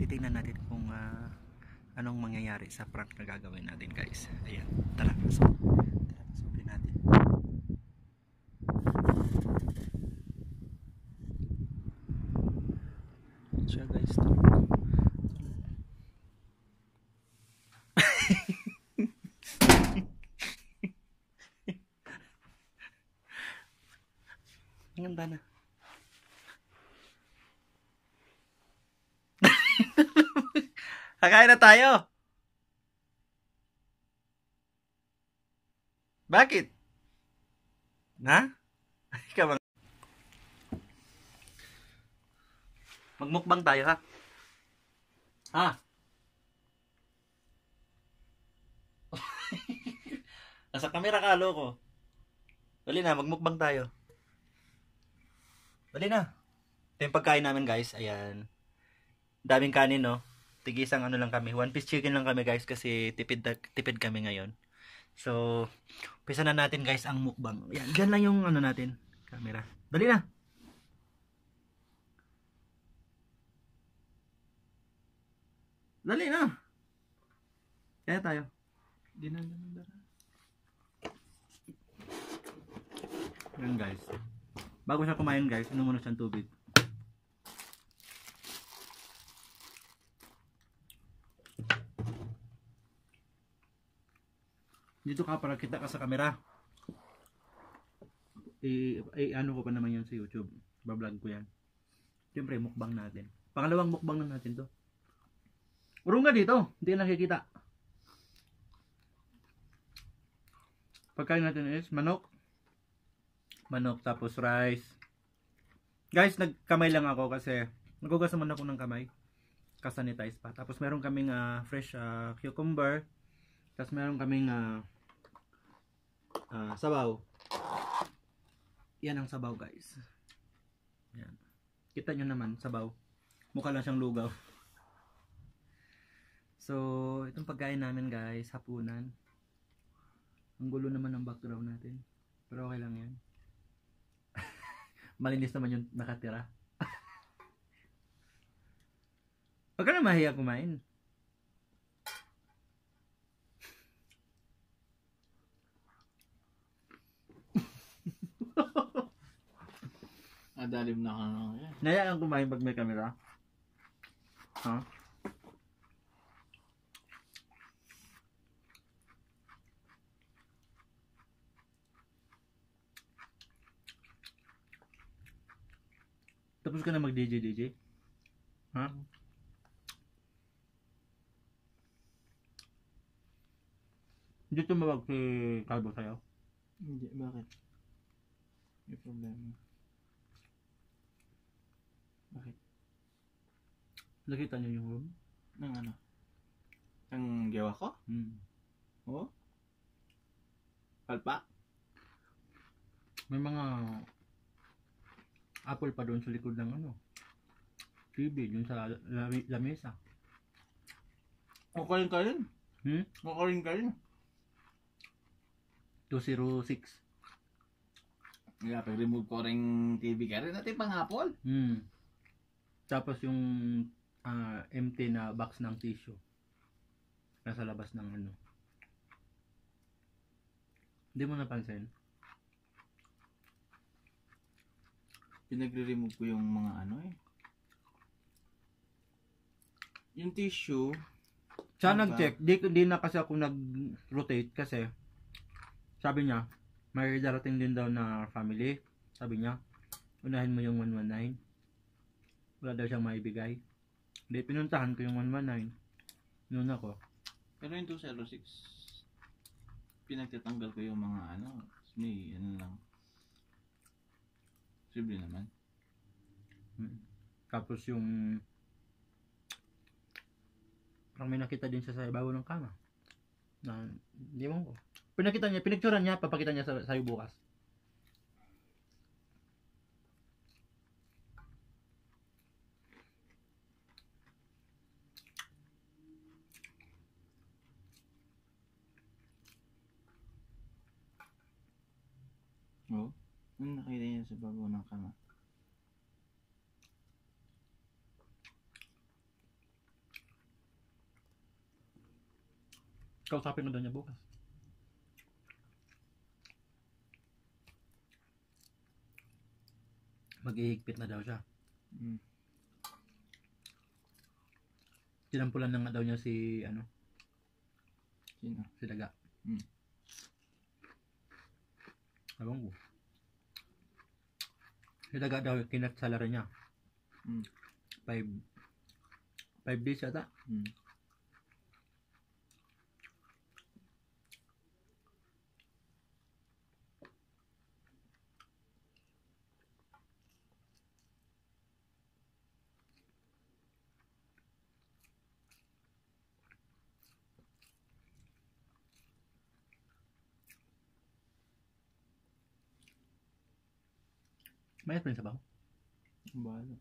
titingnan natin kung anong mangyayari sa prank na gagawin natin, guys. Ayan, tara, pasukin natin. Siya, guys, ang ganda na. Kakain na tayo. Bakit? Na? Ikaw bang? Magmukbang tayo, ha? Ha? Nasa kamera ka, loko. Dali na, magmukbang tayo. Dali na. Ito yung pagkain namin, guys. Ayan. Daming kanin, no? Tigisang ano lang kami. 1 piece chicken lang kami, guys. Kasi tipid kami ngayon. So, umpisa na natin, guys, ang mukbang. Ayan. Diyan lang yung ano natin. Camera. Dali na. Dali na. Kaya tayo. Ayan, guys. Bago siya kumain, guys, inom muna siyang tubig. Dito ka para kita ka sa camera. Ano ko pa naman yan sa YouTube. Bablog ko yan. Siyempre, mukbang natin. Pangalawang mukbang na natin to. Urong nga dito. Hindi ka nakikita. Pagkain natin is manok. Manok tapos rice. Guys, nagkamay lang ako kasi nagugas naman ako ng kamay. Kasanitize pa. Tapos meron kaming fresh cucumber. Tapos meron kaming sabaw. Yan ang sabaw, guys. Yan. Kita nyo naman, sabaw. Mukha lang siyang lugaw. So, itong pagkain namin, guys, hapunan. Ang gulo naman ng background natin. Pero okay lang yan. Malinis naman yung nakatira. Huwag ka na mahiya kumain. Adalim na ka na yan. Naya kang kumain pag may camera? Ha? Tapos ka na mag-DJ? Ha? Hindi tumawag si Calvo sa'yo? Hindi, bakit? May problema. Bakit? Nakita niyo yung room? Nang ano? Ang gawa ko? Oo? Palpa? May mga apple pa doon sa likod ng ano, TV, doon sa lamesa. Kukurin ka rin. Kukurin ka rin. 206. Kaya pag-remove ko rin TV ka rin natin pang apple. Tapos yung empty na box ng tissue nasa labas ng ano. Hindi mo napansin? Pinagre-remove ko yung mga ano eh. Yung tissue. Siya nag-check. Di na kasi ako nag-rotate kasi sabi niya may darating din daw na family. Sabi niya unahin mo yung 119. Wala daw siyang maibigay. Hindi, pinuntahan ko yung 119. Noon ako. Pero yung 206 pinagtatanggal ko yung mga ano. May ano lang. Simple naman. Tapos yung parang may nakita din siya sa ibabaw ng kama. Na hindi mo ko. Pinicturean niya, papakita niya sa'yo bukas. Oo. Ano nakita niya sa babaw ng kama? Kausapin ko daw niya bukas. Mag-ihigpit na daw siya. Mm. Tinampulan na nga daw niya si Sino? si Daga. Mm. Ewan ko. Si Daga daw kinat salary niya. Mm. 5 days yata. Mm. Mayat pa rin sa baho. Ang bahala.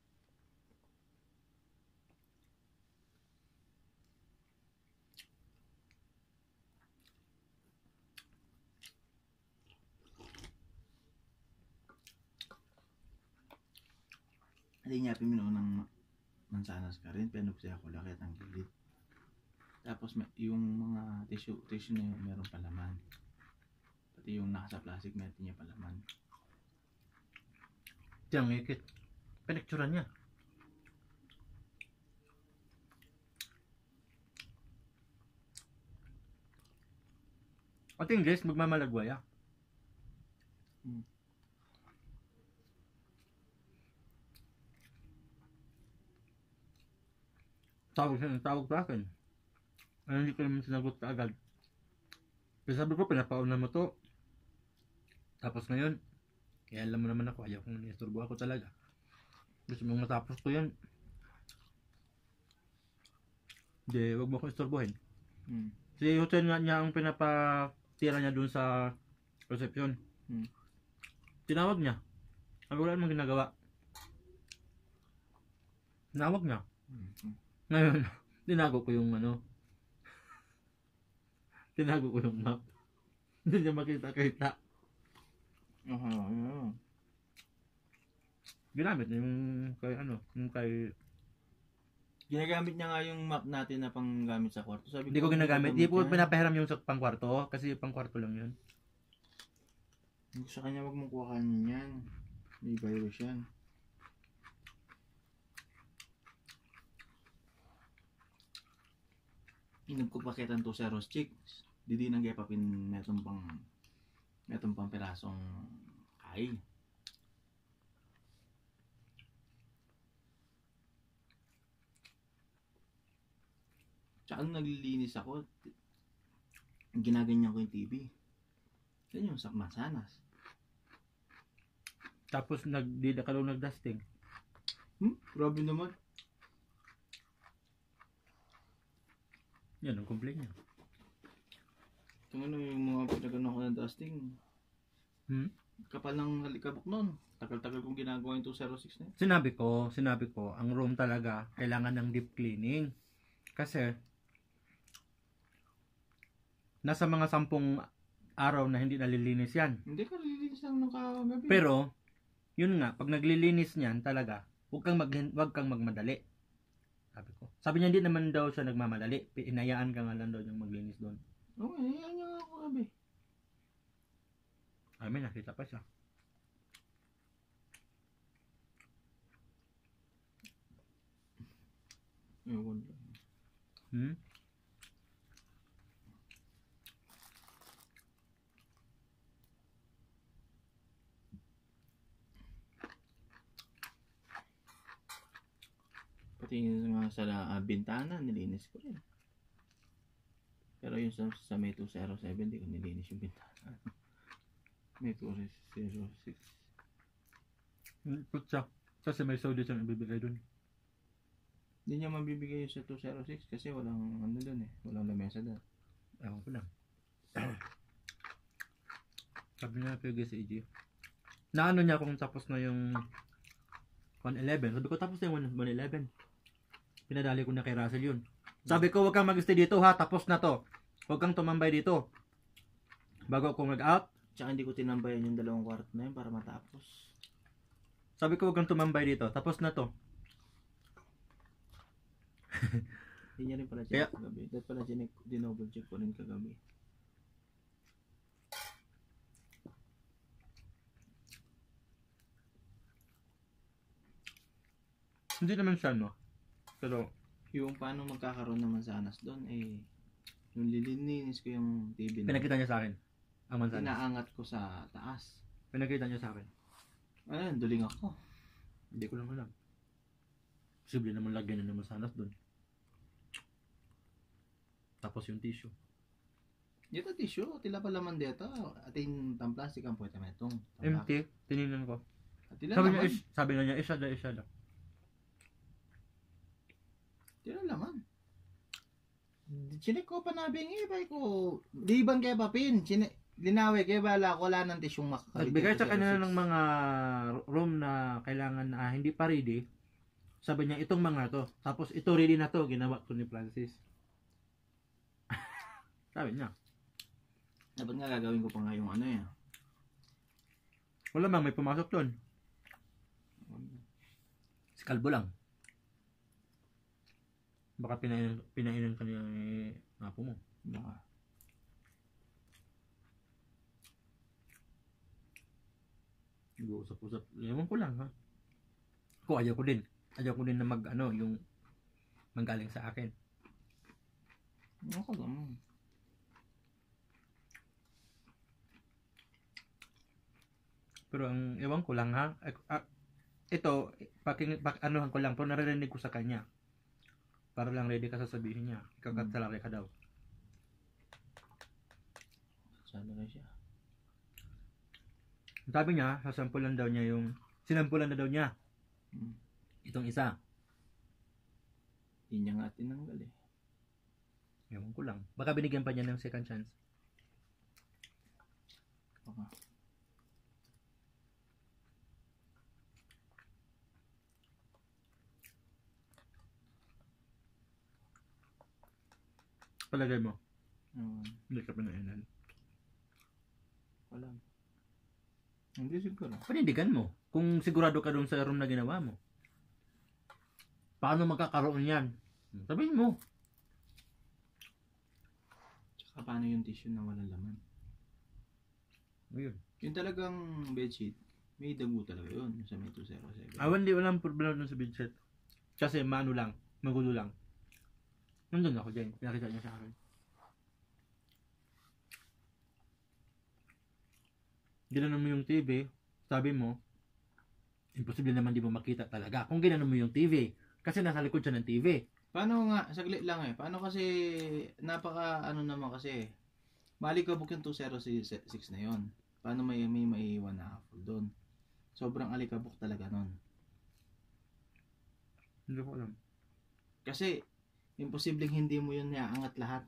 Hindi niya pinuno ng mansanas ka rin, pinupsi ako lakit ang gilid. Tapos yung mga tissue na yun, meron palaman. Pati yung nasa plastic, meron niya palaman. Tiyang ikit. Pinicturan niya. At English, magmamalagwaya. Hmm. Tawag sa akin. Hindi ko naman sinagot ka agad. Kasi sabi ko, pinapauna mo to. Tapos ngayon, kaya alam mo naman ako, ayaw kong nisturbo ako talaga. Gusto mong matapos ko yan. Hindi, wag mo akong isturbohin. Hmm. Si Hussein nga niya ang pinapatira niya dun sa reception. Hmm. Tinawag niya. Sabi wala namang ginagawa. Tinawag niya. Hmm. Ngayon, tinago ko yung tinago ko yung map. Hindi niya makita-kita. Yeah. Ginamit niya yung kay Ginagamit niya nga yung map natin na panggamit sa kwarto. Sabi hindi ko ginagamit. Hindi po yan. pinapahiram yung sa pangkwarto kasi pangkwarto lang yun. Sa kanya wag mong kuhanin yan. May virus yan. Nagkupaketan to sa Roschik. Didi nang gayapapin metong pang pirasong kain. Tsaka nung naglilinis ako, ginaganyan ko yung TV. Yan yung sa mansanas. Tapos nagdida ka lang nagdusting. Grabe naman. Yan ang complaint niya. Kung ano yung mga pinagano ko ng dusting. Kapal ng halikabok nun. Tagal-tagal kong ginagawa yung 206 na yun. Sinabi ko, ang room talaga kailangan ng deep cleaning. Kasi nasa mga 10 araw na hindi nalilinis yan. Hindi ka nalilinis lang nung kagabi. Pero, yun nga, pag naglilinis niyan talaga, huwag kang magmadali. Sabi ko. Sabi niya hindi naman daw siya nagmamadali. Inayaan ka nga lang daw yung maglinis doon. Okay, yan nga ako kagabi. Ay, may nakita pa siya. Ewan lang. Pati yung nga sa bintana, nilinis ko rin. Pero yung sa May 207, di ko nilinis yung bintana. May 206. Putsa. Kasi may soda siyang ibibigay doon. Hindi niya mabibigay yung sa 206 kasi walang ano doon eh. Walang lamesa doon. Ewan ko lang. Sabi niya pwede si EG. Naano niya kung tapos na yung 111. Sabi ko tapos na yung 111. Pinadali ko na kay Russell yun. Sabi ko, huwag kang mag-stay dito ha. Tapos na to. Huwag kang tumambay dito. Bago ako mag-out. Tsaka hindi ko tinambayan yung 2 kwarto na yun para matapos. Sabi ko, huwag kang tumambay dito. Tapos na to. Hindi niya rin pala Kaya- check kagabi. Dapat pala dinoble check ko rin kagabi. Hindi naman siya, no? Pero, Yung paano magkakaroon naman sanas doon, yung lilininis ko yung TV na, pinakita niya sa akin. Ang mansanas. inaangat ko sa taas. Pinakita niya sa akin. Ayun, duling ako. Hindi ko lang alam. Posible naman lagyan na ng mansanas doon. Tapos yung tissue. Dito tissue, tila pa laman dito. Atin tang plastic ang puweta metong. Empty. Tinignan ko. Tila Sabi niya, laman. sabi na niya, isa daw. Tila laman. Chinek ko pa nabing ibay ko. Di bang kaya papin? Linawi kaya bala ko wala ng tisyong makakabit. Nagbigay sa kanila ng mga room na kailangan na hindi pa ready. Sabi niya, itong mga to. Tapos ito ready na to. Ginawa ko ni Francis. Sabi niya. Dapat nga gagawin ko pa nga yung ano eh. Wala mang may pumasok doon. Si Kalbo lang. Baka pinainan ka niya ni apo mo. Baka. Nag-uusap-usap. Ewan ko lang ha. Ako ayaw ko din. Ayaw ko din na yung manggaling sa akin. Ako lang. Pero ang ewan ko lang ha. Ito, anuhan ko lang. Pero naririnig ko sa kanya. Para lang ready ka sasabihin niya. Ikakatsalaki ka daw. Sana na siya. Sabi niya, sasampulan daw niya sinampulan na daw niya. Itong isa. Hindi niya nga tinanggal eh. Ewan ko lang. Baka binigyan pa niya ng second chance. Baka. Palagay mo, Um, hindi ka pinainan. wala. Hindi siguro. Panindigan mo. Kung sigurado ka doon sa room na ginawa mo. Paano magkakaroon yan? Sabihin mo. Tsaka paano yung tissue na walang laman? Ayun. Yung talagang bedsheet, may dago talaga yun. Sa may 207. Awan, di walang problema doon sa bedsheet. Kasi magulo lang. Nandun ako dyan. Pinakita niya sa akin. Ginanon mo yung TV, sabi mo, imposible naman di mo makita talaga. Kung ginanon mo yung TV, kasi nasa likod siya ng TV. Paano nga, saglit lang eh. Paano kasi, napaka ano naman kasi, malikabok yung 206 na yon. Paano may maiiwan na apple doon? Sobrang alikabok talaga nun. Hindi ko alam. Kasi, imposibleng hindi mo yun iaangat lahat.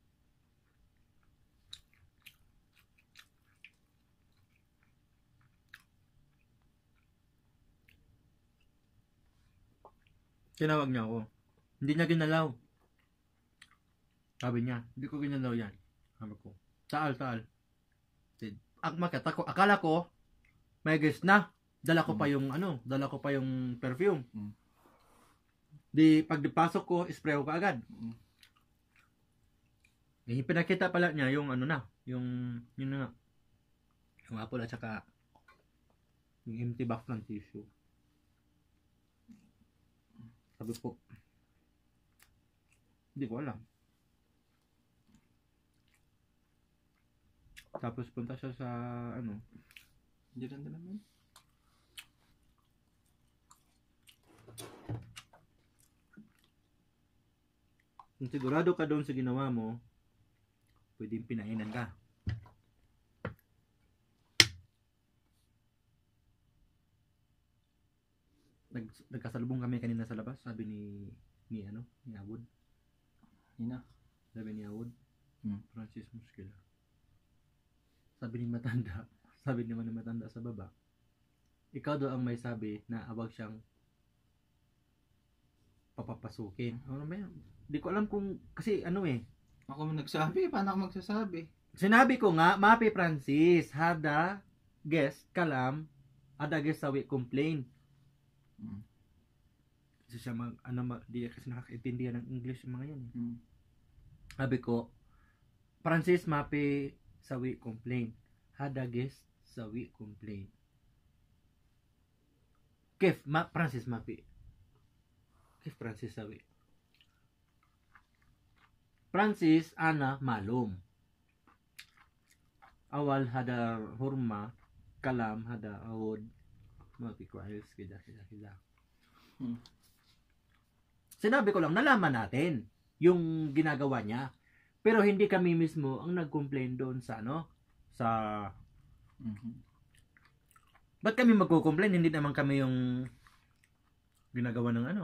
Tinawag niya ako. Hindi niya ginalaw. Sabi niya, hindi ko ginalaw yan. Sabi ko, taal. Akala ko, may guess na. Dala ko pa yung perfume. Di, pag dipasok ko, spray ko kaagad. Pinakita pala niya yung yun na nga. Yung apple at saka yung empty box ng tissue. Sabi ko, hindi ko alam. Tapos punta siya sa Diyan naman. kung sigurado ka doon sa ginawa mo, pwedeng pinainan ka. Nagkasalubong kami kanina sa labas, sabi ni Awod. Hina. Sabi ni Awod, Francis Musquila. Sabi naman ng matanda sa baba, ikaw daw ang may sabi na awag siyang papapasukin. Ano ba yan? Di ko alam kung, kasi Ako man nagsabi, paano ako magsasabi? sinabi ko nga, Mapi Francis, hada guest kalam, ada guest sawi complain. kasi siya di kasi nakakaintindihan ng English yung mga yan. Hmm. Sabi ko, Francis mapi sawi complain. Hada guest sawi complain. Francis mapi. Kif Francis sawi. Francis ana malum. Awal hada hurma, kalam hada awod. Mapi ko ayos kida. Hmm. Sinabi ko lang, nalaman natin yung ginagawa niya. Pero hindi kami mismo ang nag-complain doon sa ba't kami magko-complain? Hindi naman kami yung ginagawa ng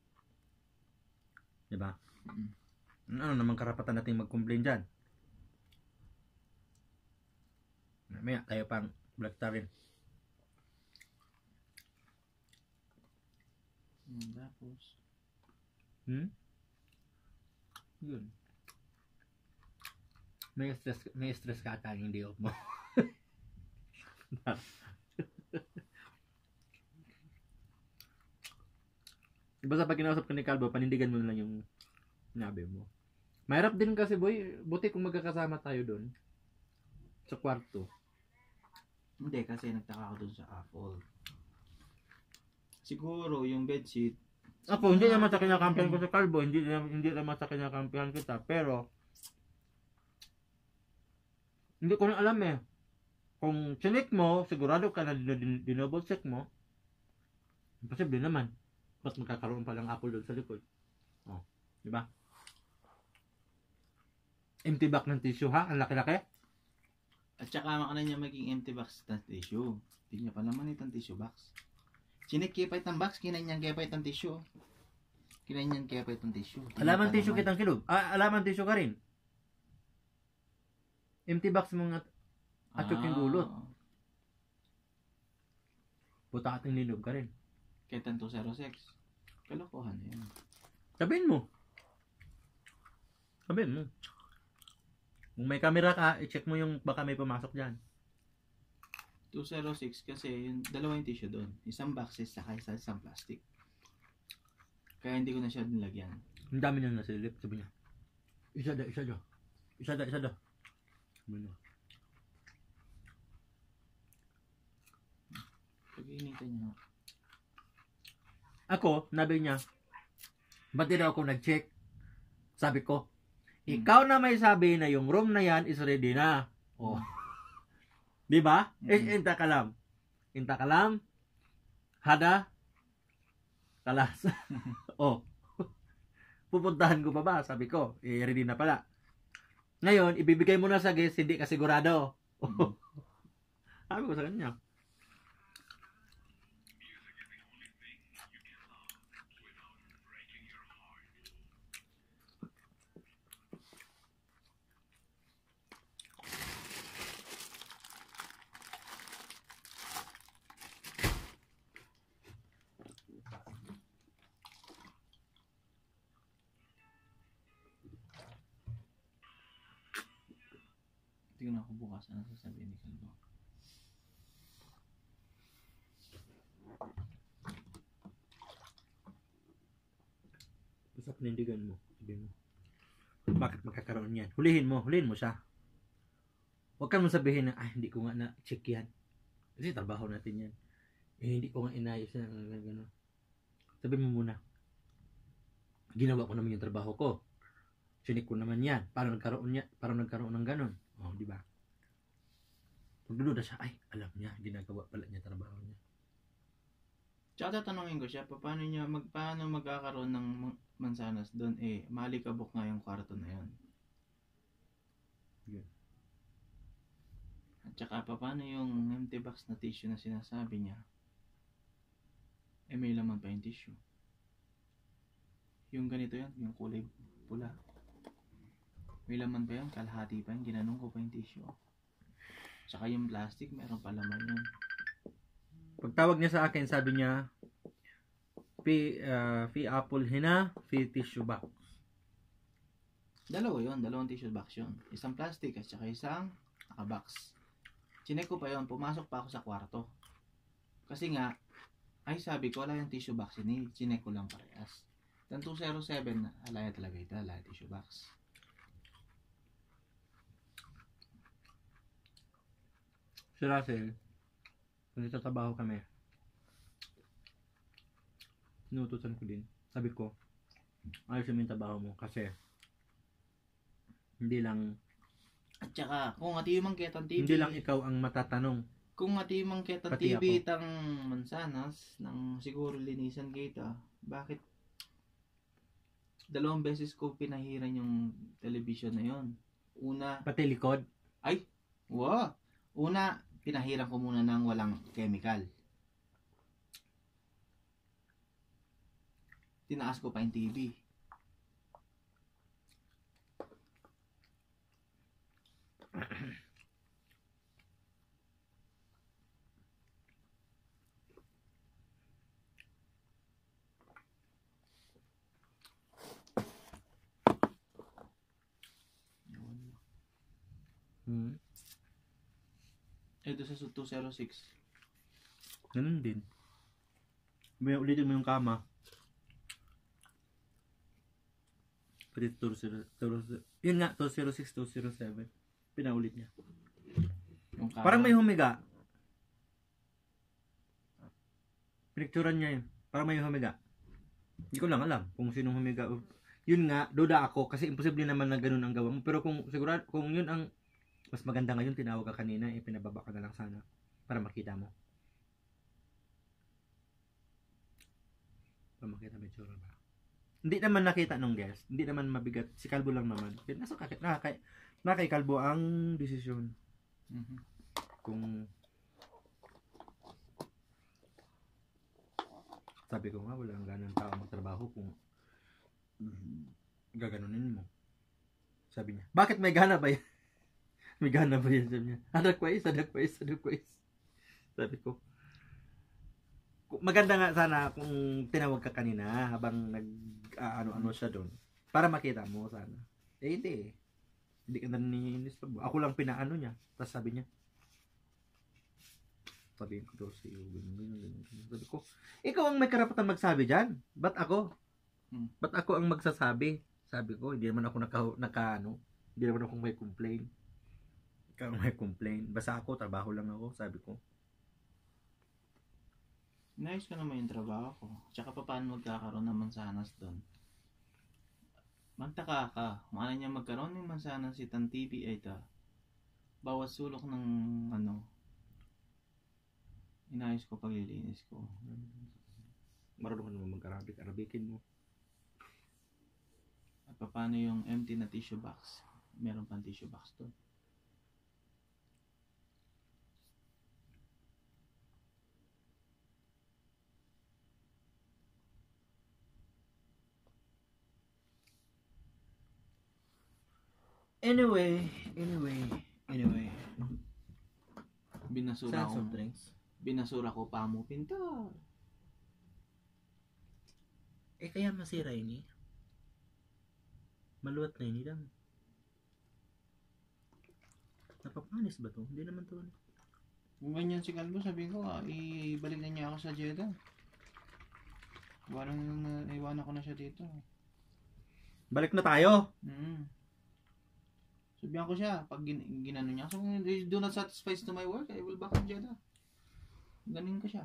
diba? Ano naman karapatan natin mag-complain dyan? Mamaya, tayo pang black rin. Tapos yun. May stress ka ata hindi off mo. Basta pag kinausap ka ni Calvo, panindigan mo na lang yung sinabi mo. Mahirap din kasi boy, buti kung magkakasama tayo doon sa kwarto. Hindi, kasi nagtaka ako dun sa Apple. Siguro yung bedsheet. Ako, hindi naman sa kinakampihan ko sa Calvo, hindi naman sa kinakampihan kita, pero hindi ko na alam eh. Kung chinik mo, sigurado ka na dinouble check mo, imposible naman. Ba't magkakaroon pa lang Apple doon sa likod? Oh, di ba? Empty box ng tissue ha? Ang laki-laki? At saka makana niya maging empty box ng tissue. Hindi niya pa naman itong tissue box. Sinikipay ng box, kinanyang kipay ng tissue. Kinanyang kipay ng tissue. Alaman tissue kitang kilog. Alaman tissue ka rin. Empty box mong atyok yung gulot. Puta ating linog ka rin. Ketan 206. Kalokohan na yun. Sabihin mo. Kung may camera ka, i-check mo yung baka may pumasok dyan. 206 kasi yung dalawang tissue doon. Isang boxes saka isang plastic. Kaya hindi ko na siya nilagyan. Ang dami niyang nasilip. Sabi niya, isa da. Sabi niya. Pag-iinitan niya. Ako, nabi niya, ba't di daw ako nag-check? Sabi ko, ikaw na may sabi na yung room na yan is ready na. Oh. Di ba? Inta ka lang. Hada. Kalas. Oh. Pupuntahan ko pa ba? Sabi ko, ready na pala. Ngayon, ibibigay mo na sa guest, hindi ka sigurado. Sabi ko sa kanya. Tingnan ako bukas ano sasabihin ni Kalbo. Basta panindigan mo. Sabihin mo. Bakit magkakaroon yan? Hulihin mo siya. Huwag kang sabihin na, hindi ko nga na-check yan. Kasi trabaho natin yan. Hindi ko nga inayos na gano'n. Sabihin mo muna, ginawa ko naman yung trabaho ko. Sinik ko naman yan. Para nagkaroon ng gano'n. Oh, di ba? Pagdududa siya, alam niya, ginagawa pala niya trabaho niya. Tsaka tatanungin ko siya, paano magkakaroon ng mansanas doon? Malikabok nga yung kwarto na yun. Yun. At tsaka paano yung empty box na tissue na sinasabi niya? May laman pa yung tissue. Yung ganito yan, yung kulay pula. May laman pa yun, kalahati pa yun, ginanong ko pa yung tissue. Tsaka yung plastic, meron pa laman yun. Pagtawag niya sa akin, sabi niya, fee apple hina, fee tissue box. Dalawang tissue box yun. Isang plastic at saka isang naka-box. Chinek ko pa yun, pumasok pa ako sa kwarto. Kasi nga, Ay, sabi ko, wala yung tissue box. Chinek ko lang parehas. Then 207, alaya talaga ito. Alaya tissue box. Si Russell, kung nagtatrabaho kami, sinutusan ko din. Sabi ko, ayos yung trabaho mo kasi hindi lang At saka, kung ati yung mangketan TV, hindi lang ikaw ang matatanong. kung ati yung mangketan Pati TV ako. tang mansanas, nang siguro linisan kita, bakit 2 beses ko pinahiran yung television na yon? Una, Pati likod. Una, pinahiran ko muna ng walang chemical. Tinaas ko pa yung TV. Ito sa 206. Ganun din. May ulitin mo yung kama. Pati 206. Yun nga, 206, 207. Pinaulit niya. Yung kama. Parang may humiga. Pinicturan niya yun. Parang may humiga. Hindi ko lang alam kung sinong humiga. Yun nga, duda ako kasi imposible naman na ganun ang gawa mo. Pero kung sigurado, kung yun ang mas maganda ngayon, tinawag ka kanina, pinababa ka na lang sana para makita mo. Para makita may tsura ba. Hindi naman nakita nung guest. Hindi naman mabigat. Si Kalbo lang naman. Nasa kay Kalbo ang desisyon. Mhm. Kung sabi ko nga, wala ang ganang tao magtrabaho kung gaganunin mo. Sabi niya, bakit may gana ba yan? May gana ba yan? Sabi niya, adakwais. Sabi ko, maganda nga sana kung tinawag ka kanina habang ano siya doon. Para makita mo sana. Hindi eh. Hindi ka na nininis pa. Ako lang pinaano niya. Tapos sabi niya, sabihin ko daw sa iyo, ganun. Sabi ko, ikaw ang may karapatan magsabi dyan. Ba't ako? Ba't ako ang magsasabi? Sabi ko, hindi naman ako hindi naman ako may complain. Ikaw ang may complain. Basta ako, trabaho lang ako, sabi ko. Nice ka naman yung trabaho ko. Tsaka paano magkakaroon ng mansanas doon? Magtaka ka. Maano niya magkaroon ng mansanas si Tan TV ay bawat sulok ng inayos ko paglilinis ko. Marunong ka naman mag-Arabic. Arabikin mo. At paano yung empty na tissue box? Meron pang tissue box doon. Anyway. Binasura ko pa mo pintor. Kaya masira yun eh. Maluwat na yun lang. Napapanis ba to? Hindi naman to. Kung ganyan si Kalbo, sabi ko, ibalik na niya ako sa Jeddah. Iwanan ko na siya dito. Balik na tayo. Sabihan ko siya, pag ginano niya, so kung they do not satisfy to my work, I will back in Jeddah. Ganin ko siya.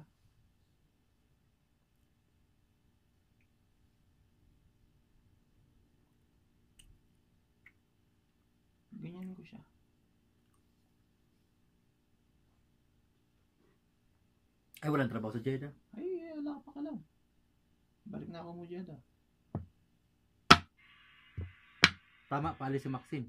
Ganyan ko siya. Ay, walang trabaho sa Jeddah. Ay, wala ka pa ka lang. Balik na ako mo Jeddah. Tama, paalis si Maxine.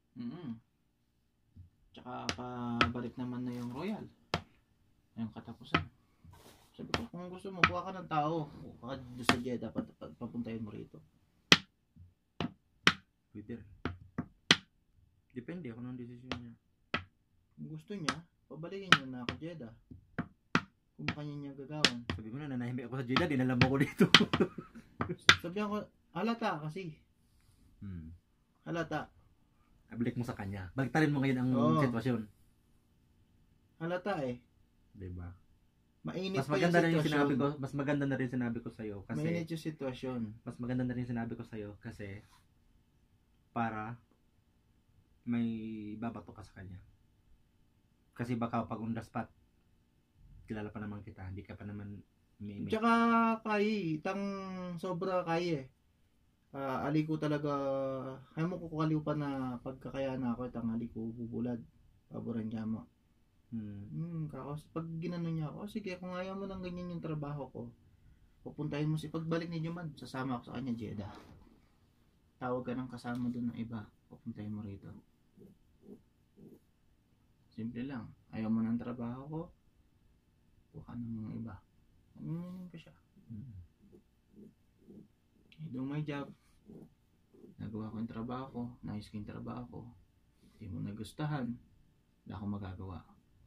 Tsaka pabalik naman na yung Royal. Yung katapusan. Sabi ko, kung gusto mo, kuha ka ng tao. Kuha ka doon sa Jeddah, papuntahin mo rito. Pwede rin. Depende ako ng desisyon niya. Kung gusto niya, pabalikin niya na ako Jeddah. Kung kanya niya gagawin. Sabi mo na, nanahimik ako sa Jeddah, dinala mo ko dito. Sabi ako, halata kasi. Halata. Balik mo sa kanya. Baliktarin mo ngayon ang sitwasyon. Halata eh. Diba? Mainit Mas pa maganda yung na yung sitwasyon. sinabi ko, mas maganda na rin sinabi ko sa iyo kasi Mainit yung sitwasyon. mas maganda na rin sinabi ko sa iyo kasi para may babato ka sa kanya. Kasi baka pag on the spot, kilala pa naman kita, hindi ka pa naman may Tsaka kay, itang sobra kay ali ko talaga, ay mo ko kaliw pa na pagkakaya na ako, itang ali ko bubulad. Paboran niya mo. Kakos, pag ginano niya ako, sige, kung ayaw mo ng ganyan yung trabaho ko, pupuntahin mo si pagbalik ni Juman, sasama ako sa kanya, Jeddah. Tawag ka ng kasama doon ng iba, pupuntahin mo rito. Simple lang, ayaw mo ng trabaho ko, buka ng mga iba. Ganyan pa siya. I do my job. Nagawa ko yung trabaho ko, naayos ko yung trabaho ko. Hindi mo nagustuhan, wala akong magagawa.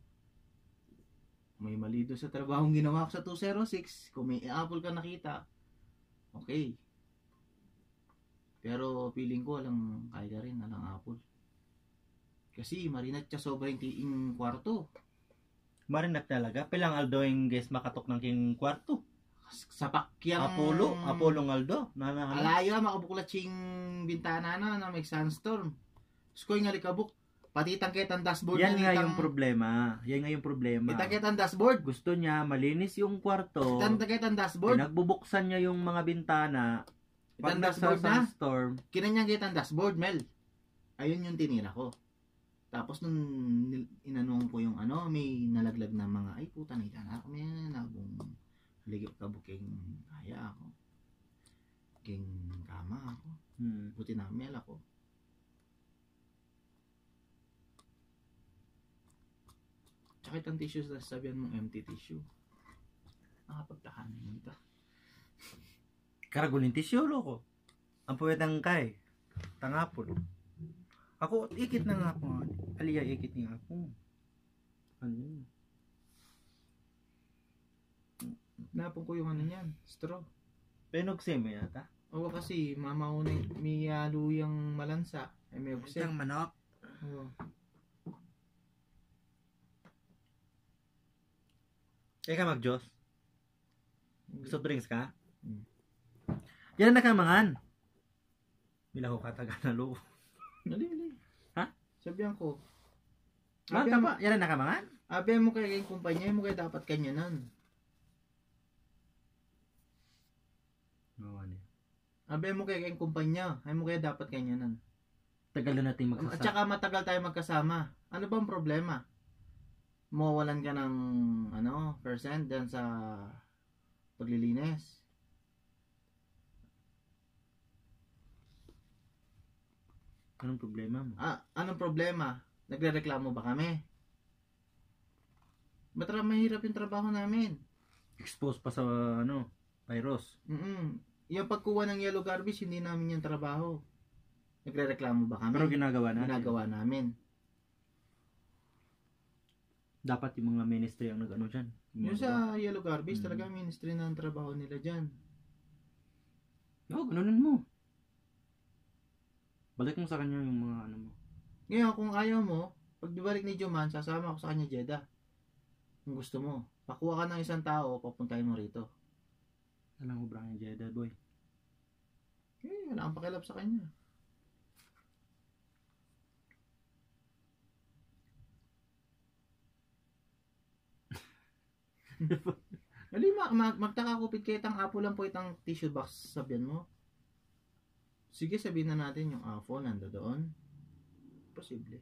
May mali doon sa trabahong ginawa ko sa 206, kung may apple ka nakita, okay. Pero feeling ko walang kaya rin, walang apple. Kasi marinat siya sobrang tiing kwarto. Marinat talaga. Pilang Aldo yung guys makatok ng king kwarto. Sa pakyang... Apollo ng Aldo. Alaya, makabuklat siyang bintana na may sandstorm. Skoy nga likabuk. Pati tangkit ang dashboard. Yan nga yung problema. Yan nga yung problema. Itangkit ang dashboard. Gusto niya malinis yung kwarto. Itangkit ang dashboard. Pinagbubuksan niya yung mga bintana. Pag nasa sandstorm. Kinanyang ang dashboard, Mel. Ayun yung tinira ko. Tapos nung inanong ko yung may nalaglag na mga, ay puta na itan ako may nabong ligip ka buking kaya ako. Buking kama ako. Buti na Mel ako. Tsaka itang tissue, sabihan mong empty tissue. Nakapagtahanan mo ito. Karagulin tissue, loko. Ang puwetang kay. Tangapon. Ako, ikit na nga po. Aliya, ikit nga po. Ano yun? Napon ko yung niyan, straw. Penoxem yata? Oo, kasi mamaunay, may luyang malansa. Ay may ugsep. Isang manok. Oo. Eka mag-Diyos. Soft drinks ka? Hmm. Yan na nakamangan. Bila ko kataga na loob. Dali. Ha? Sabihan ko. Yan na nakamangan? Abi mo kaya kayong kumpanya, mo kaya dapat kanyanan. Abi mo kaya kayong kumpanya, ay mo kaya dapat kanyanan. Tagal na natin magsasama. At saka matagal tayo magkasama. Ano bang problema? Mawalan ka ng percent dyan sa paglilinis. Anong problema mo? Anong problema? Nagrereklamo ba kami? Ba't mahirap yung trabaho namin? Exposed pa sa virus. Yung pagkuha ng yellow garbage, hindi namin yung trabaho. Nagrereklamo ba kami? Pero ginagawa natin. Ginagawa namin. Dapat yung mga ministry ang nag-ano dyan. Yung sa yellow garbage, talaga ministry na ang trabaho nila dyan. Oo, ganunin mo. Balik mo sa kanya yung mga ano mo. Ngayon, kung ayaw mo, pag dibalik ni Juman, sasama ako sa kanya Jeddah. Kung gusto mo, pakuha ka ng isang tao, papuntahin mo rito. Alam mo Brian Jeddah, boy. Wala kang pakilap sa kanya. Dali, magtakakupit kayo itang apo lang po itang tissue box, sabihan mo. Sige, sabihin na natin yung apo nanda doon. Posible.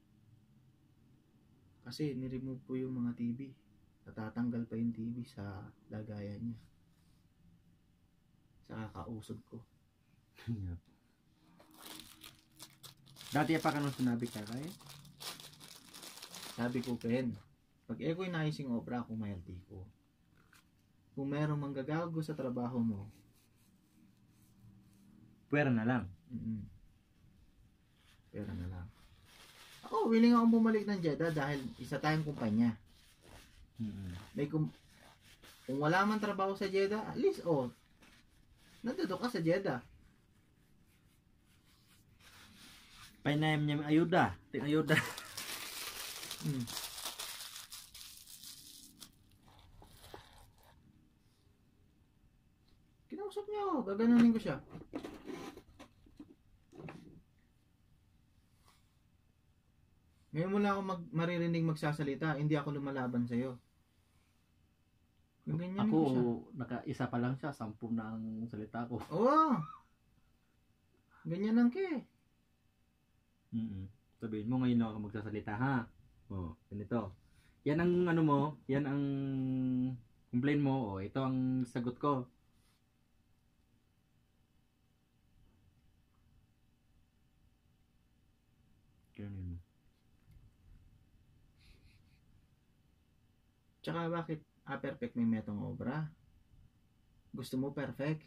Kasi niremove po yung mga TV. Natatanggal pa yung TV sa lagayan niya. Sa kakausod ko. Dati pa ka nung sinabi ka kaya? Sabi ko, Ken, pag ako'y naising obra, ako mayalti ko. Kung merong manggagago sa trabaho mo, pwera na lang. Pwera na lang. Ako, willing akong bumalik ng Jeddah dahil isa tayong kumpanya. May kung wala man trabaho sa Jeddah, at least, nandito ka sa Jeddah. Painayam niya may ayuda. Ting ayuda. Kinausap niya ako, gaganunin ko siya. Ngayon mo lang ako maririnig magsasalita, hindi ako lumalaban sa'yo. Yung ganyan Ako, ko siya. naka-isa pa lang siya, 10 na ang salita ko. Oo. Ganyan lang ka eh. Sabihin mo ngayon lang ako magsasalita ha. Oh, ganito. Yan ang ano mo, yan ang complain mo, oh, ito ang sagot ko. Ganun mo. Tsaka bakit perfect may metong obra? Gusto mo perfect?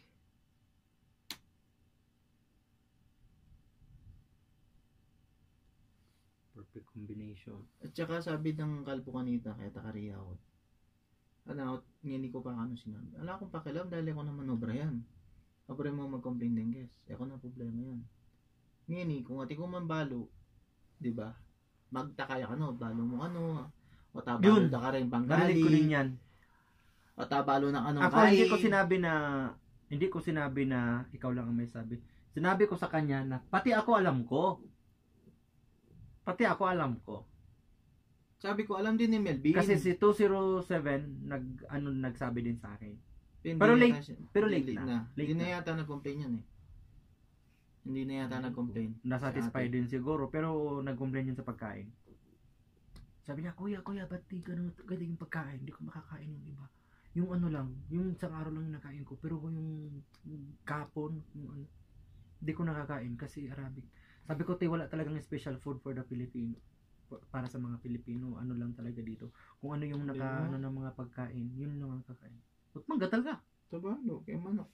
Perfect combination. At saka sabi ng kalpo kanita, kaya takariya ako. Ano, hindi ko pa ano sinabi. Wala akong pakialam dahil ako naman obra yan. Obra mo mag-complain din guys. Ako na problema yan. Ngayon kung ati ko man balo, di ba? Magtakaya ka no, balo mo ano, o tabalo Yun. na ka rin Narinig ko din panggali, yan. o tabalo ng anong Ako hindi ko sinabi na ikaw lang ang may sabi. Sinabi ko sa kanya na pati ako alam ko. Pati ako alam ko. Sabi ko, alam din ni Melvin. Kasi si 207 nagsabi din sa akin. Hindi pero yata late- siya- pero late na. Hindi Late na na. yata nag-complain yan eh. Hindi na yata nag-complain. Nasatisfy Sa atin. din siguro pero nag-complain yun sa pagkain. Sabi niya, kuya, ba't di ganun yung pagkain? Hindi ko makakain yung iba. Yung ano lang, yung isang araw lang yung nakain ko. Pero yung kapon, yung ano, hindi ko nakakain kasi Arabic. Sabi ko, wala talagang special food for the Filipino. Para sa mga Pilipino, ano lang talaga dito. Kung ano yung Yeah. ano ng mga pagkain, yun lang ang kakain. Ba't manggatal ka? Tabalo, kay manok.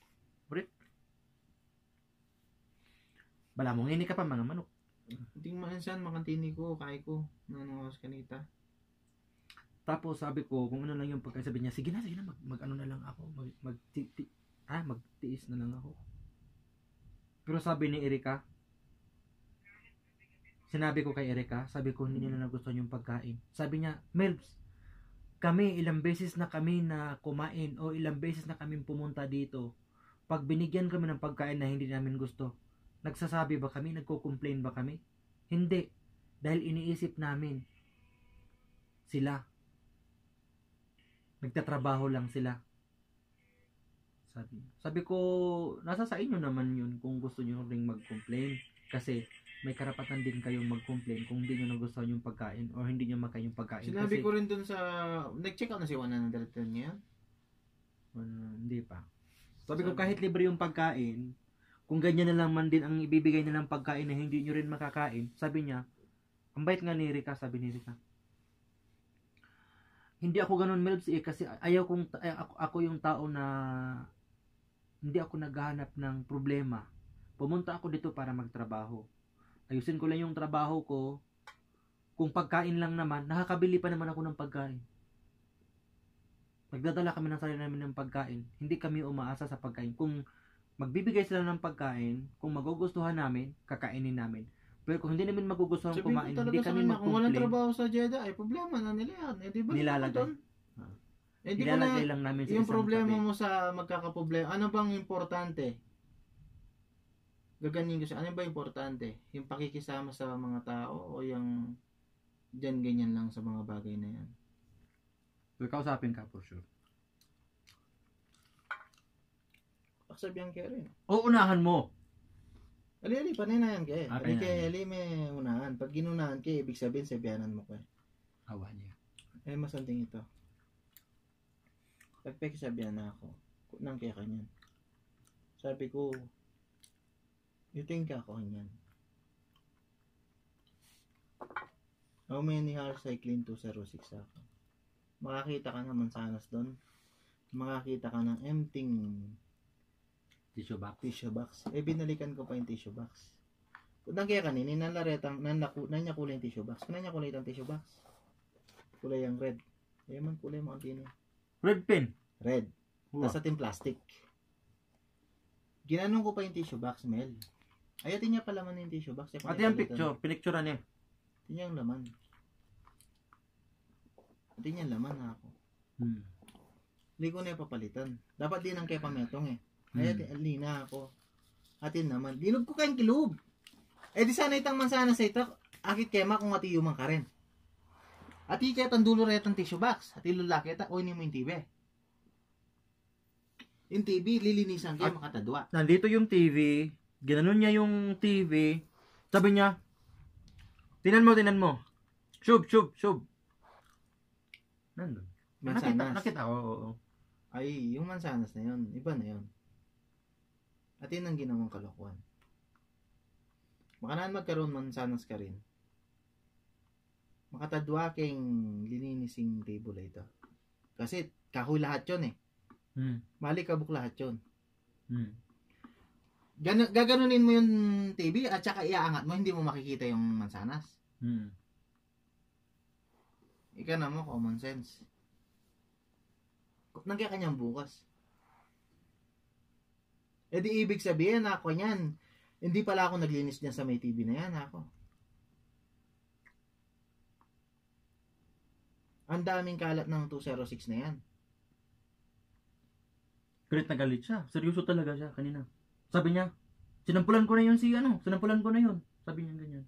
Bala mo, ngini ka pa mga manok. Hindi maansan, makantini ko, kaya ko. Nanungawas kanita. Tapos sabi ko, kung ano lang yung pagkain, sabi niya, sige na, mag ano na lang ako, magtiis na lang ako. Pero sabi ni Erika, sinabi ko kay Erika, sabi ko hindi nila nagustuhan yung pagkain. Sabi niya, Melbs, kami ilang beses na kami na kumain o ilang beses na kami pumunta dito. Pag binigyan kami ng pagkain na hindi namin gusto, nagsasabi ba kami, nagko-complain ba kami? Hindi. Dahil iniisip namin, sila. Nagtatrabaho lang sila. Sabi ko, nasa sa inyo naman yun kung gusto nyo ring mag-complain. Kasi may karapatan din kayong mag-complain kung hindi nyo nagustuhan yung pagkain or hindi nyo makain yung pagkain. Sinabi kasi, ko rin dun sa, nag-check out na si 110 niya. hindi pa. Sabi ko, kahit libre yung pagkain, kung ganyan na lang man din ang ibibigay nilang pagkain na hindi nyo rin makakain, sabi niya, ang bait nga ni Rika, sabi ni Rika. Hindi ako ganun, Melbs, kasi ako yung tao na hindi ako naghahanap ng problema. Pumunta ako dito para magtrabaho. Ayusin ko lang yung trabaho ko. Kung pagkain lang naman, nakakabili pa naman ako ng pagkain. Nagdadala kami ng sarili namin ng pagkain. Hindi kami umaasa sa pagkain. Kung magbibigay sila ng pagkain, kung magugustuhan namin, kakainin namin. Pero kung hindi namin magugustuhan Sabi ko kumain, talaga hindi sa kami kanya, kung walang mag-complain. trabaho sa Jeddah, ay problema na nila yan. Eh, di ba? Nilalagay. Eh, di ko na, Ilalagay lang namin sa yung isang problema tabi. mo sa magkakaproblema, ano bang importante? Gaganyin ko siya, ano ba importante? Yung pakikisama sa mga tao o yung dyan ganyan lang sa mga bagay na yan? So, kausapin ka for sure. Paksabihan kayo rin. O, unahan mo. Ali, panay na yan kayo. Okay Ali na kayo, yan. ali may unahan. Pag ginunahan kayo, ibig sabihin, sabihanan mo kayo. Awa niya. Eh, masanting ito. Pagpakisabihan na ako, nang kaya kanyan. Sabi ko, you think ako kanyan. How many hours I clean 206 ako? Makakita ka naman sa anas doon. Makakita ka ng emptying Tissue box. tissue box. Eh, binalikan ko pa yung tissue box. Kung nang kaya kanini, nanlaretang, nanya kulay yung tissue box. Kung nanya kulay yung tissue box. Kulay yung red. Eh, man kulay mo ang tini. Red pen. Red. Wow. Tapos ating plastic. Ginanong ko pa yung tissue box, Mel. Ayatin niya pa laman yung tissue box. At yung picture. Pinicturean niya. Tingnan yung laman. Tingnan yung laman na ako. Hmm. Hindi ko na papalitan. Dapat din ang kaya pametong eh. Ay, alina ako. Atin naman. Dinog ko kayong kilub. Eh, di sana itang mansana sa ito. Akit kema kung ati yung ka rin. Ati kaya tan dulo rin itang tissue box. Ati lulaki ita. O, mo yung TV. Yung TV, lilinisan kayo makatadwa. Nandito yung TV. Ginanon niya yung TV. Sabi niya, tinan mo. Shub. Nandun. Mansanas. Nakita ko, oo. Ay, yung mansanas na yun. Iba na yun. At yun ang ginawang kalokohan. Makanaan magkaroon mansanas ka rin. Makatadwa keng lininising table ito. Kasi kahoy lahat yun eh. Mali kabuk lahat yun. Gaganunin mo yung TV at saka iaangat mo, hindi mo makikita yung mansanas. Ika na mo, common sense. Nandiyan kanyang bukas. E di ibig sabihin, ako yan. Hindi pala ako naglinis niya sa may TV na yan, ako. Ang daming kalat ng 206 na yan. Galit na galit siya. Seryoso talaga siya kanina. Sabi niya, sinampulan ko na yun. Sabi niya ganyan.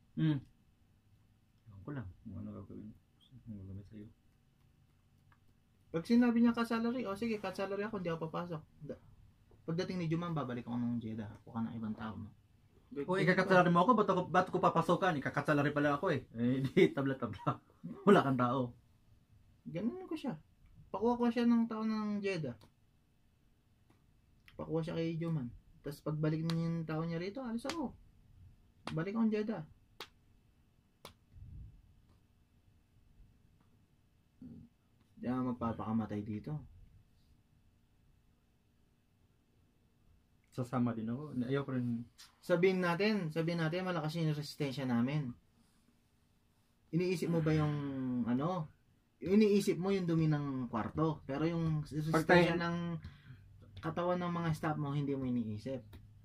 Ako lang. Ano gagawin? Ano gagawin sa'yo? Pag sinabi niya ka-salary, o sige, ka-salary ako, hindi ako papasok. Pagdating ni Juman, babalik ako ng Jeddah. Ako ka ng ibang tao, no? O, ikakatsalari mo ako? Ba't ko papasokan? Ikakatsalari pala ako eh. Eh, di, tabla-tabla. Wala kang tao. Ganun ko siya. Pakuha ko siya ng tao ng Jeddah. Pakuha siya kay Juman. Tapos pagbalik niya yung tao niya rito, alis ako. Balik ako ng Jeddah. Di ako magpapakamatay dito. Sasama din ako. Ayaw ko rin. Sabihin natin, malakas yung resistensya namin. Iniisip mo ba yung, iniisip mo yung dumi ng kwarto. Pero yung resistensya ng katawan ng mga staff mo, hindi mo iniisip.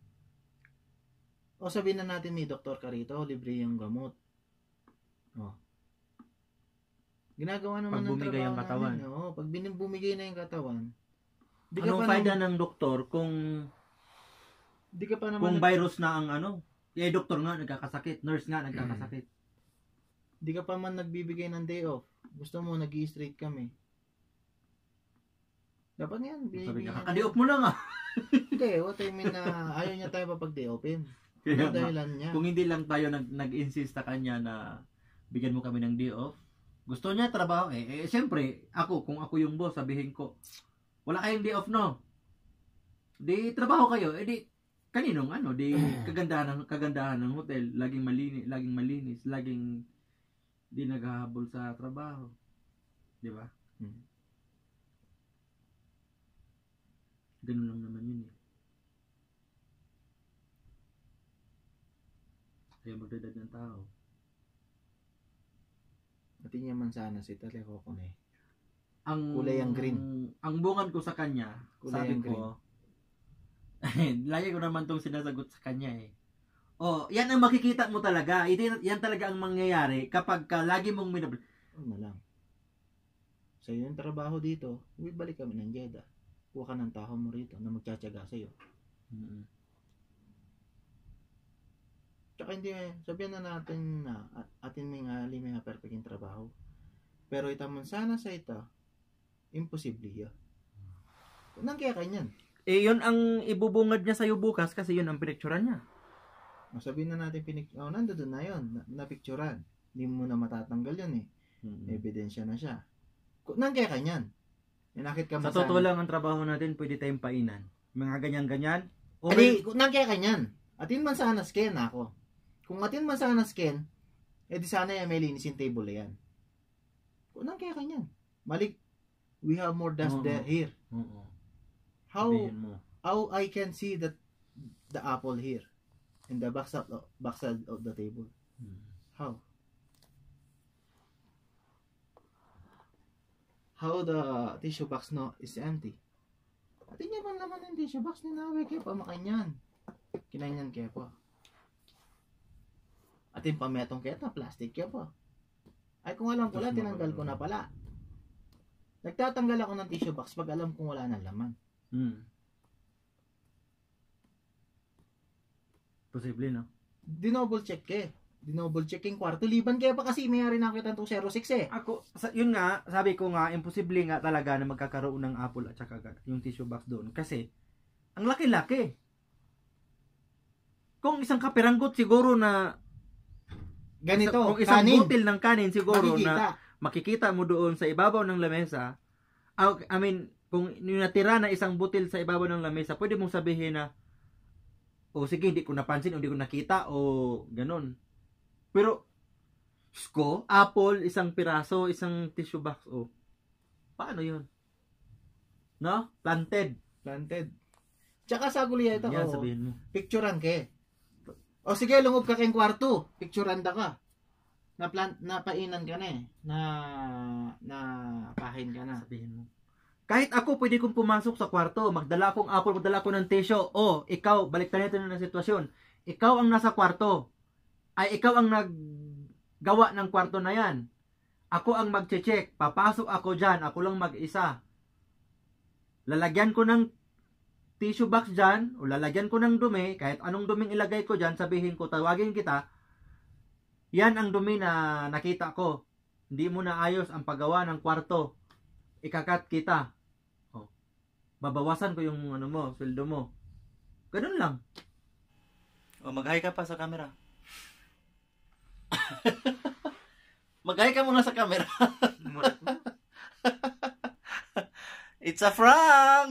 O sabihin na natin may doktor ka rito, libre yung gamot. O. Ginagawa naman ng trabaho ang katawan. namin. Oo, pag bumigay na yung katawan. Anong fayda ng doktor kung di ka pa naman virus na ang doktor nga nagkakasakit, nurse nga nagkakasakit. Di ka pa man nagbibigay ng day off. Gusto mo nag-i-straight kami. Dapat yan. Sabi ka, kaka-day off mo lang Hindi, what I mean na ayaw niya tayo papag-day offin. Ano dahilan niya? Kung hindi lang tayo nag-insist sa kanya na bigyan mo kami ng day off, gusto niya trabaho siyempre, kung ako yung boss, sabihin ko, wala kayong day off, no? Di trabaho kayo, di kaninong di kagandahan ng hotel, laging malinis, laging di naghahabol sa trabaho. Di ba? Ganun lang naman yun eh. Kaya magdadad ng tao. At niya man sana si Taleko ko na eh. Kulay ang green. Ang bungan ko sa kanya, Kulay sabi ko, lagi ko naman tong sinasagot sa kanya eh. Yan ang makikita mo talaga. Yan talaga ang mangyayari kapag lagi mong na lang. Sa iyo yung trabaho dito, balik kami ng Jeddah. Kuha ka ng tao mo rito na magtsatsaga sa iyo. Tsaka hindi, sabihan na natin na atin may perfect yung trabaho. Pero itaman sana sa ito, imposible yun. Nang kaya kanyan. Yun ang ibubungad niya sa'yo bukas kasi yun ang pinicturan niya. Sabihin na natin, nandoon na yun, napicturan. Hindi mo na matatanggal yun eh. Ebidensya na siya. Nang kaya kanyan. Nakit ka sa totoo lang ang trabaho natin, pwede tayong painan. Mga ganyan-ganyan. Nang kaya kanyan. Atin man sana scan ako. Kung atin man sana scan, di sana may linisin table yan. Kung nang kaya kanyan. Malik, we have more dust here. How I can see that the apple here in the backside of the table? How the tissue box is empty? Atin niya man naman yung tissue box ni Nawe kaya pa makanyan. Kinanyan kaya pa. Atin pametong kaya ta plastic kaya pa. Ay kung alam ko lang, tinanggal ko na pala. Nagtatanggal ako ng tissue box pag alam kong wala nang laman. Posible, no? Dinoble check eh. Dinoble check yung kwarto. Liban kaya pa kasi may rin nakita itong 06 eh. Ako, yun nga, sabi ko nga, imposible nga talaga na magkakaroon ng apple at saka yung tissue box doon. Kasi, ang laki-laki. Kung isang kapiranggot siguro na, Ganito, kung isang kanin. butil ng kanin siguro Makikita. na makikita mo doon sa ibabaw ng lamesa, I mean, kung yung natira na isang butil sa ibabaw ng lamesa, pwede mong sabihin na, o sige, hindi ko napansin, o hindi ko nakita, o ganun. Pero, ko, apple, isang piraso, isang tissue box, o, paano yun? No? Planted. Planted. Tsaka sa guliya ito, Yan, sabihin mo. picturean ke. O sige, lungog ka kayong kwarto. Picturean da ka. Napainan ka na eh. Pahin ka na. Sabihin mo. Kahit ako, pwede kong pumasok sa kwarto, magdala akong apple, magdala ako ng tissue. O, ikaw, baliktad natin na sitwasyon. Ikaw ang nasa kwarto. Ay, ikaw ang naggawa ng kwarto na yan. Ako ang mag-check. Papasok ako dyan. Ako lang mag-isa. Lalagyan ko ng tissue box dyan, o lalagyan ko ng dumi, kahit anong duming ilagay ko dyan, sabihin ko, tawagin kita, yan ang dumi na nakita ko. Hindi mo na ayos ang paggawa ng kwarto. Ikakat kita. O, babawasan ko yung ano mo, sweldo mo. Ganun lang. O, mag-hi ka pa sa camera. Mag-hi ka muna sa camera. It's a prank!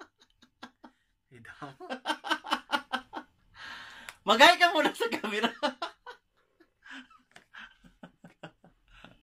Mag-hi ka muna sa camera.